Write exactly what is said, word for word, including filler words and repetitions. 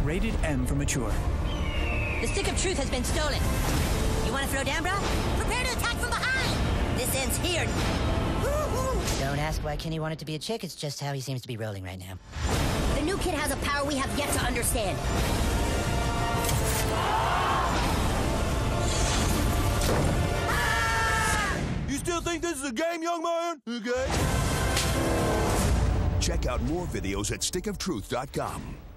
rated M for mature. The stick of truth has been stolen. You want to throw down, brah? Prepare to attack from behind! This ends here. Don't ask why Kenny wanted to be a chick, it's just how he seems to be rolling right now. The new kid has a power we have yet to understand. You still think this is a game, young man? Okay. Check out more videos at stick of truth dot com.